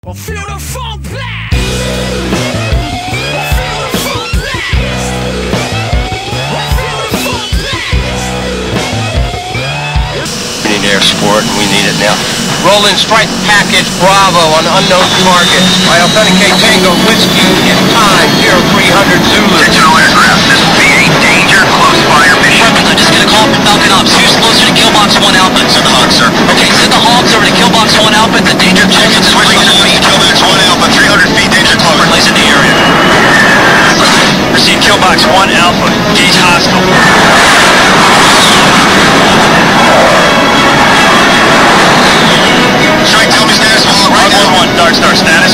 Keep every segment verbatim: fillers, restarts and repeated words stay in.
Well, feel the funk blast. Well, feel the funk blast. Well, feel the funk blast. We need air support, and we need it now. Roll in strike package Bravo on unknown target. I authenticate Tango Whiskey in time, zero three hundred Zulu. Digital aircraft, this will be a danger close fire mission. I'm just gonna call from Falcon Ops. Who's closer to Killbox one Alpha? Send the Hawks, sir. Okay, send the Hawks over to Killbox one Alpha. The danger objective is three hundred feet. Killbox one Alpha, three hundred feet, danger close. Place in the area. Proceed Killbox one Alpha, gauge hostile. Strike, tell me status, hold on right now. one, Dark Star status.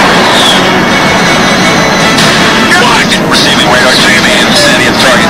Locked. Receiving radar jamming in the vicinity of the target.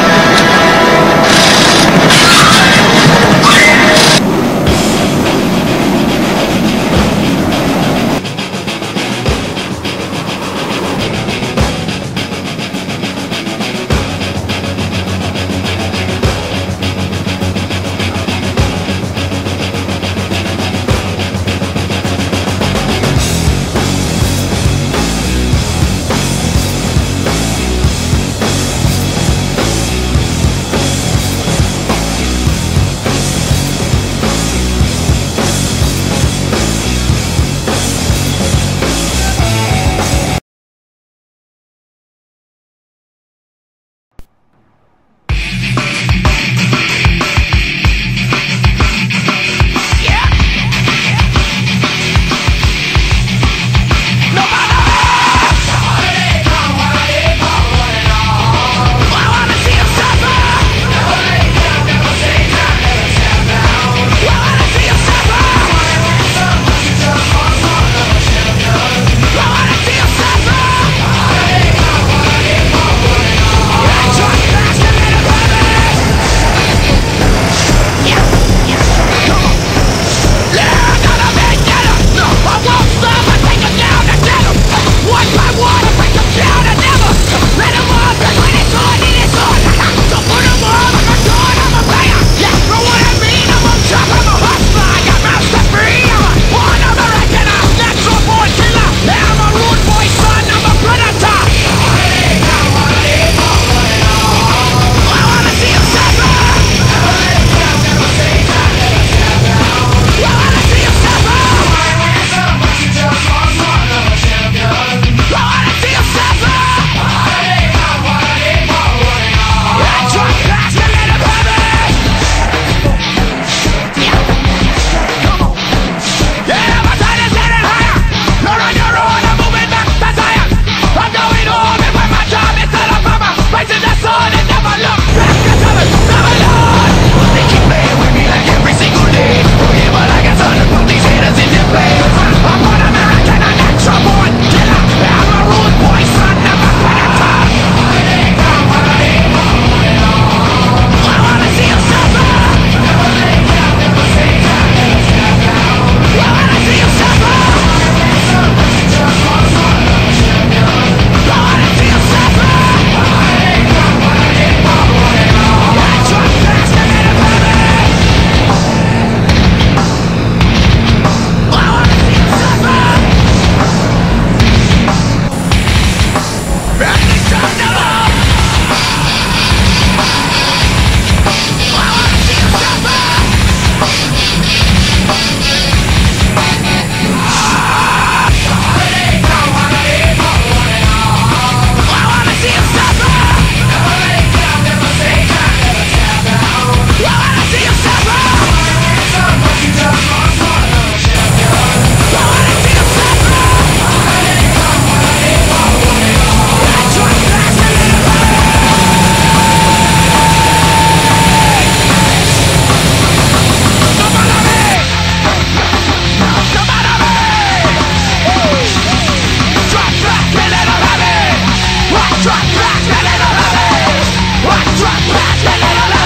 Drop back, get it on me! Drop back, get it on me!